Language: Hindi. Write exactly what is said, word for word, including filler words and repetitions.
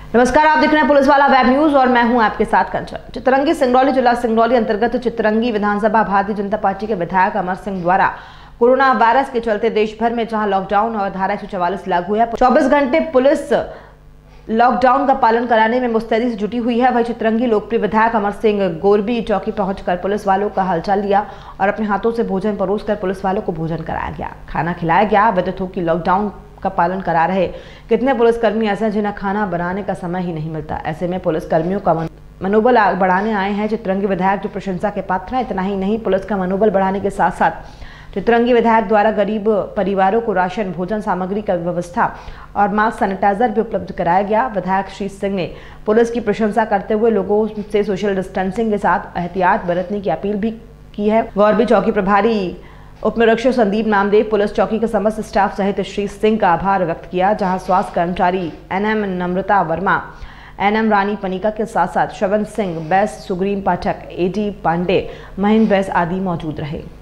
नमस्कार, आप देख रहे हैं पुलिस वाला वेब न्यूज और मैं हूं आपके साथ कंचन। चितरंगी सिंगरौली जिला सिंगरौली अंतर्गत चितरंगी विधानसभा भारतीय जनता पार्टी के विधायक अमर सिंह द्वारा कोरोना वायरस के चलते देश भर में जहां लॉकडाउन और धारा एक सौ चवालीस लागू है, चौबीस घंटे पुलिस लॉकडाउन का पालन कराने में मुस्तैदी से जुटी हुई है। वही चितरंगी लोकप्रिय विधायक अमर सिंह गोरबी चौकी पहुंचकर पुलिस वालों का हालचाल लिया और अपने हाथों से भोजन परोसकर पुलिस वालों को भोजन कराया गया, खाना खिलाया गया। विदित हो कि लॉकडाउन का पालन करा रहे कितने पुलिसकर्मी ऐसे हैं जिन्हें खाना बनाने का समय ही नहीं मिलता। ऐसे में पुलिसकर्मियों का मनोबल बढ़ाने आए हैं चितरंगी विधायक, जो प्रशंसा के पात्र हैं। इतना ही नहीं, पुलिस का मनोबल बढ़ाने के साथ साथ चितरंगी विधायक द्वारा गरीब परिवारों को राशन, भोजन सामग्री का व्यवस्था और मास्क, सैनिटाइजर भी उपलब्ध कराया गया। विधायक श्री सिंह ने पुलिस की प्रशंसा करते हुए लोगों से सोशल डिस्टेंसिंग के साथ एहतियात बरतने की अपील भी की है। गौरबी चौकी प्रभारी उप निरीक्षक संदीप नामदेव, पुलिस चौकी के समस्त स्टाफ सहित श्री सिंह का आभार व्यक्त किया, जहां स्वास्थ्य कर्मचारी एनएम नम्रता वर्मा, एनएम रानी पनिका के साथ साथ श्रवण सिंह बैस, सुग्रीम पाठक, एडी पांडे, महेंद्र बैस आदि मौजूद रहे।